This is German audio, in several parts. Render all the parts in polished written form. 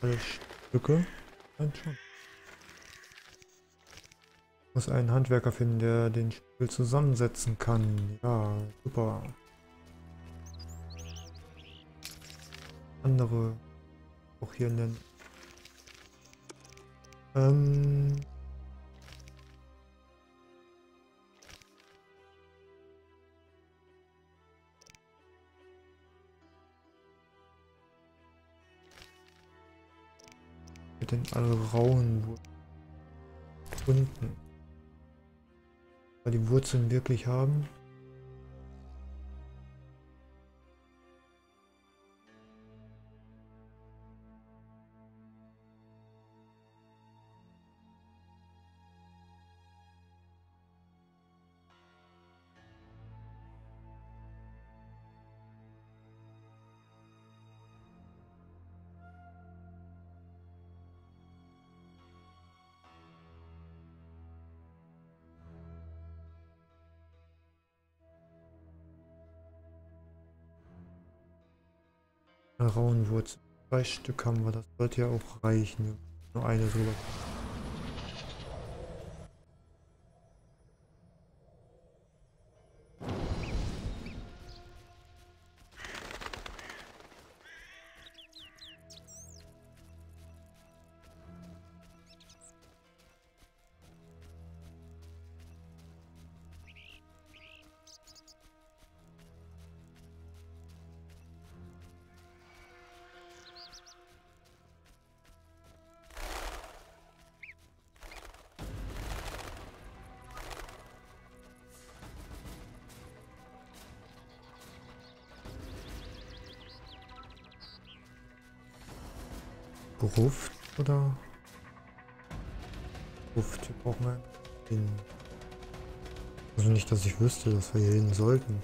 alle Stücke? Nein, schon. Ich muss einen Handwerker finden, der den Spiegel zusammensetzen kann. Ja, super. Andere auch hier nennen. Mit den Alraunwurzeln. Unten. Weil die Wurzeln wirklich haben. Alraunwurzeln. 2 Stück haben wir. Das sollte ja auch reichen. Nur eine drüber. Gruft oder? Gruft, wir brauchen wir hin. Also nicht, dass ich wüsste, dass wir hier hin sollten.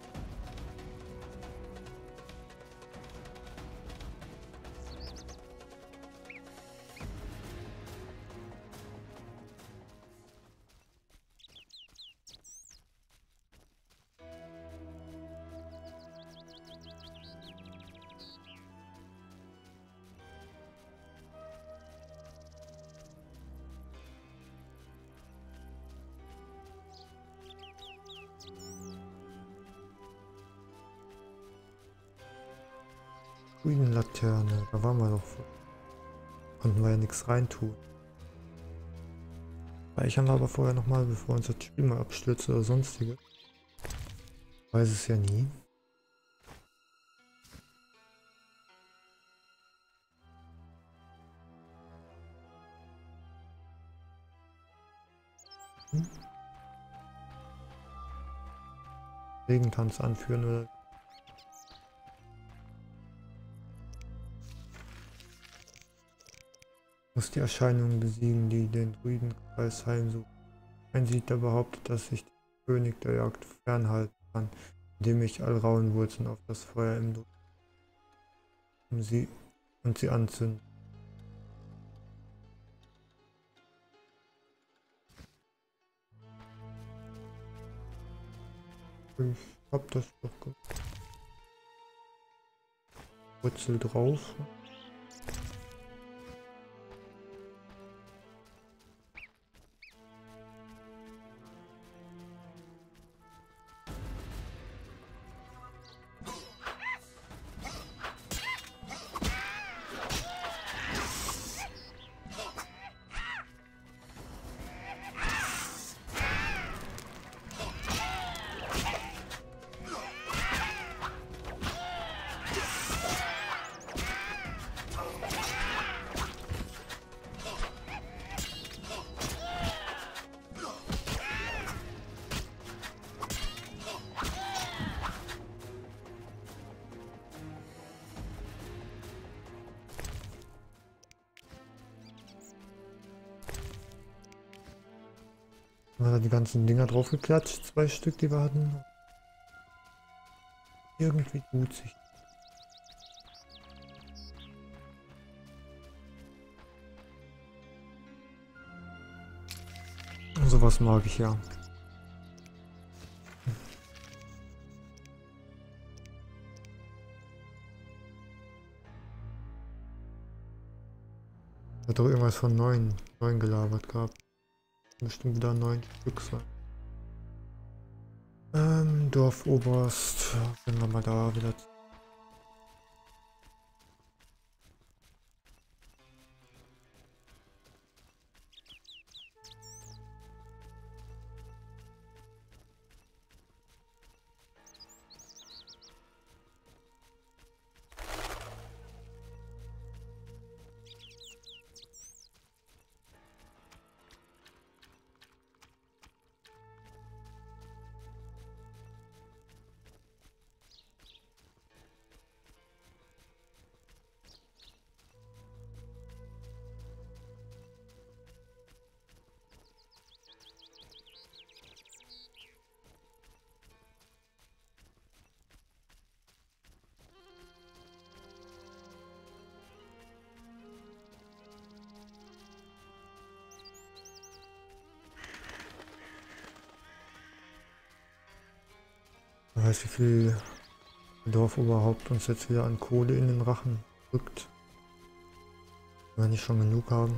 Laterne, da waren wir doch. Konnten wir ja nichts reintun. Speichern wir aber vorher nochmal, bevor uns das Spiel mal abstürzt oder sonstige. Weiß es ja nie. Regentanz anführen oder. Muss die Erscheinungen besiegen, die den Druidenkreis heimsuchen. Ein Siedler behauptet, dass sich der König der Jagd fernhalten kann, indem ich Alraunwurzeln auf das Feuer im Druid sie anzünden. Ich hab das doch gemacht. Wurzel drauf. Haben wir da die ganzen Dinger drauf geklatscht, 2 Stück, die wir hatten. Irgendwie tut sich. Sowas mag ich ja. Hat doch irgendwas von 9 gelabert gehabt. Bestimmt wieder 9 Stück sein. Dorfoberst. Gehen wir mal da wieder. Wer weiß, wie viel Dorfoberhaupt uns jetzt wieder an Kohle in den Rachen drückt. Wenn wir nicht schon genug haben.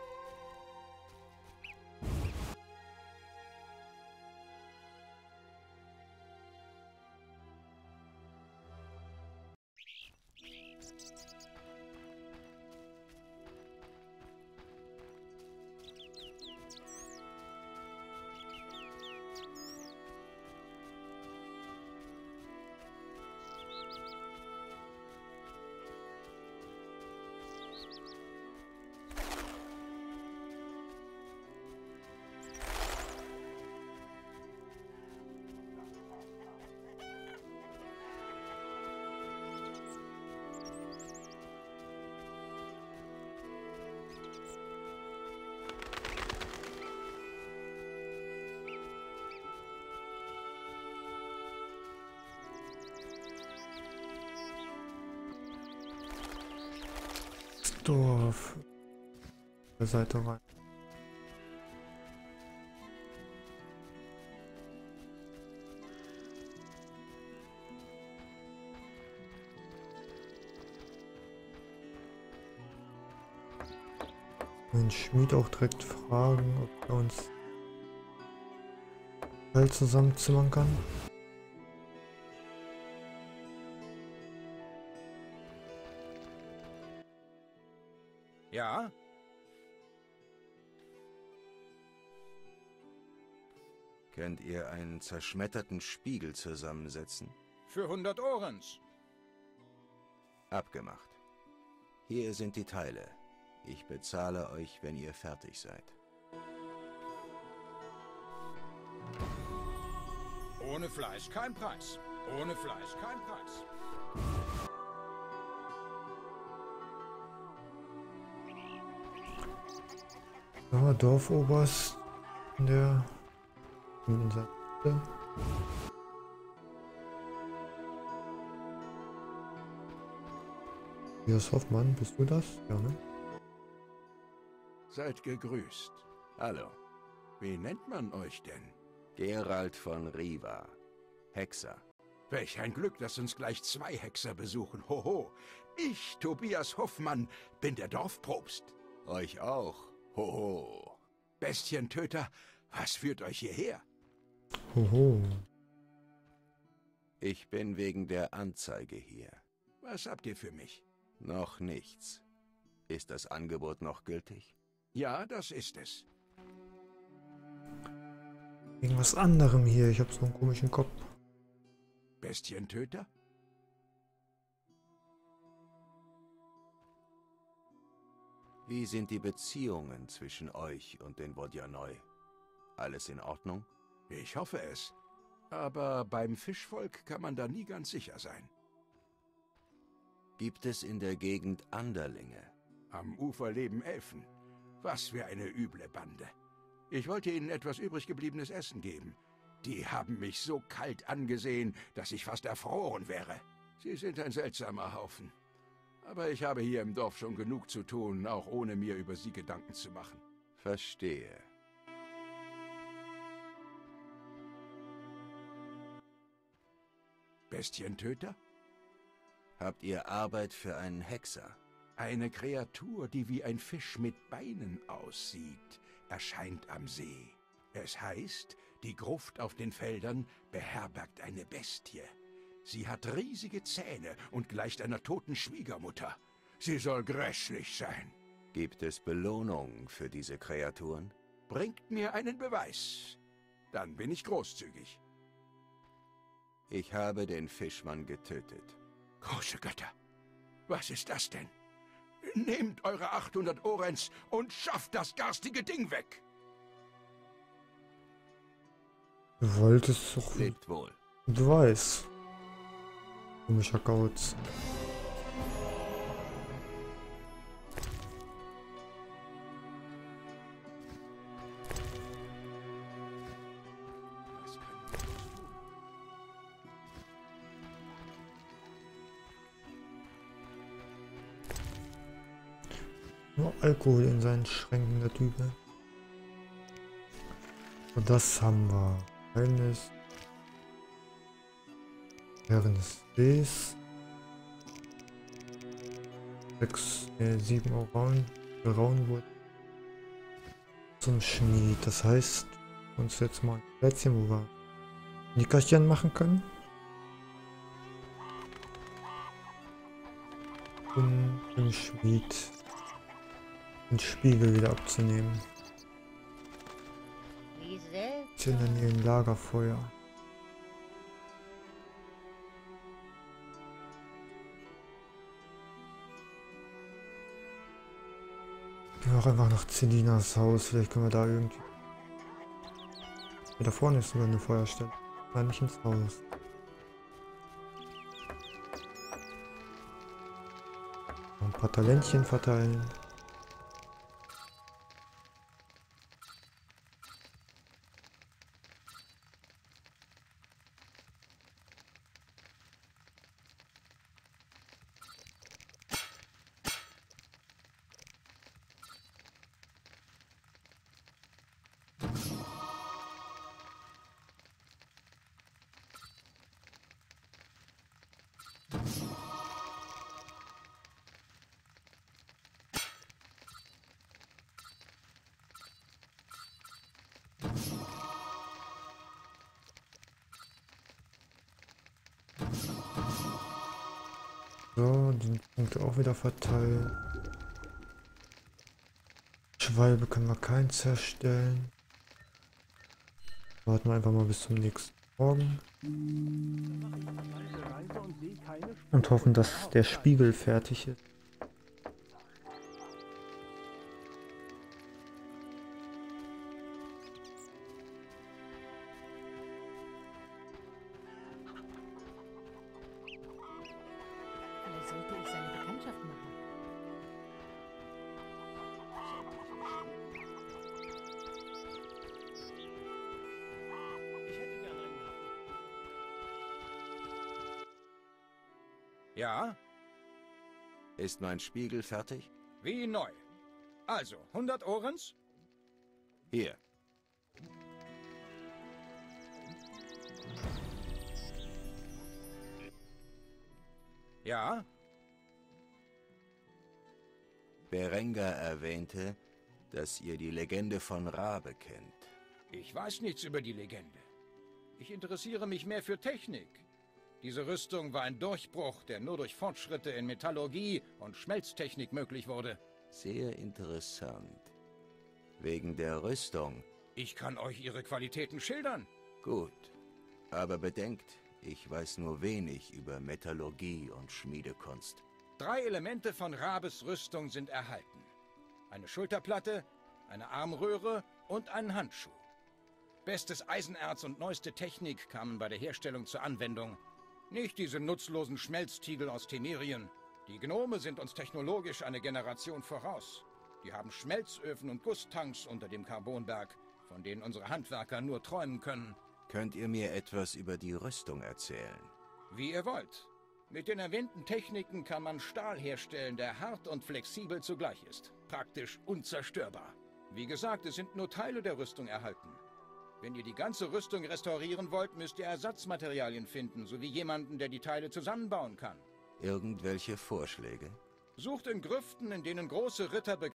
Dorf. Der Seite rein. Den Schmied auch direkt fragen, ob er uns Teil zusammenzimmern kann. Ja? Könnt ihr einen zerschmetterten Spiegel zusammensetzen? Für 100 Orens. Abgemacht. Hier sind die Teile. Ich bezahle euch, wenn ihr fertig seid. Ohne Fleisch kein Preis. Ohne Fleisch kein Preis. Ja, Dorfoberst in der Seite. Tobias Hoffmann, bist du das? Ja, ne? Seid gegrüßt. Hallo, Wie nennt man euch denn? Gerald von Riva, Hexer. Welch ein Glück, dass uns gleich 2 Hexer besuchen. Hoho. Ich, Tobias Hoffmann, bin der Dorfprobst. Euch auch. Hoho. Bestientöter, was führt euch hierher? Hoho. Ich bin wegen der Anzeige hier. Was habt ihr für mich? Noch nichts. Ist das Angebot noch gültig? Ja, das ist es. Irgendwas anderem hier. Ich habe so einen komischen Kopf. Bestientöter? Wie sind die Beziehungen zwischen euch und den Vodyanoi? Alles in Ordnung? Ich hoffe es. Aber beim Fischvolk kann man da nie ganz sicher sein. Gibt es in der Gegend Anderlinge? Am Ufer leben Elfen. Was für eine üble Bande. Ich wollte ihnen etwas übrig gebliebenes Essen geben. Die haben mich so kalt angesehen, dass ich fast erfroren wäre. Sie sind ein seltsamer Haufen. Aber ich habe hier im Dorf schon genug zu tun, auch ohne mir über sie Gedanken zu machen. Verstehe. Bestientöter? Habt ihr Arbeit für einen Hexer? Eine Kreatur, die wie ein Fisch mit Beinen aussieht, erscheint am See. Es heißt, die Gruft auf den Feldern beherbergt eine Bestie. Sie hat riesige Zähne und gleicht einer toten Schwiegermutter. Sie soll grässlich sein. Gibt es Belohnung für diese Kreaturen? Bringt mir einen Beweis. Dann bin ich großzügig. Ich habe den Fischmann getötet. Große Götter, was ist das denn? Nehmt eure 800 Orens und schafft das garstige Ding weg. Du wolltest doch... Lebt wohl. Du weißt. Komischer Kauz. Was können wir jetzt tun? Nur Alkohol in seinen Schränken, der Typ. Und das haben wir. Eines. Herren des Sees. 7 Raunwurzeln. Zum Schmied. Das heißt, uns jetzt mal ein Plätzchen, wo wir Nickerchen machen können. Um dem Schmied den Spiegel wieder abzunehmen. Jetzt in der Nähe ein Lagerfeuer. Gehen wir auch einfach nach Celinas Haus. Vielleicht können wir da irgendwie... Da vorne ist sogar eine Feuerstelle. Nein, nicht ins Haus. Noch ein paar Talentchen verteilen. So, die Punkte auch wieder verteilen. Schwalbe können wir keins herstellen. Warten wir einfach mal bis zum nächsten Morgen. Und hoffen, dass der Spiegel fertig ist. Sollte ich seine Bekanntschaft machen? Ich hätte gerne einen Hafen. Ja, Ist mein Spiegel fertig? wie neu. Also, 100 Orens? Hier. Ja, Berengar erwähnte, dass ihr die Legende von Rabe kennt. ich weiß nichts über die Legende. Ich interessiere mich mehr für Technik. Diese Rüstung war ein Durchbruch, der nur durch Fortschritte in Metallurgie und Schmelztechnik möglich wurde. Sehr interessant. Wegen der Rüstung. Ich kann euch ihre Qualitäten schildern. Gut. Aber bedenkt, ich weiß nur wenig über Metallurgie und Schmiedekunst. 3 Elemente von Rabes Rüstung sind erhalten. Eine Schulterplatte, eine Armröhre und einen Handschuh. Bestes Eisenerz und neueste Technik kamen bei der Herstellung zur Anwendung. Nicht diese nutzlosen Schmelztiegel aus Temerien. Die Gnome sind uns technologisch eine Generation voraus. Die haben Schmelzöfen und Gusstanks unter dem Carbonberg, von denen unsere Handwerker nur träumen können. Könnt ihr mir etwas über die Rüstung erzählen? Wie ihr wollt. Mit den erwähnten Techniken kann man Stahl herstellen, der hart und flexibel zugleich ist. Praktisch unzerstörbar. Wie gesagt, es sind nur Teile der Rüstung erhalten. Wenn ihr die ganze Rüstung restaurieren wollt, müsst ihr Ersatzmaterialien finden, sowie jemanden, der die Teile zusammenbauen kann. Irgendwelche Vorschläge? Sucht in Grüften, in denen große Ritter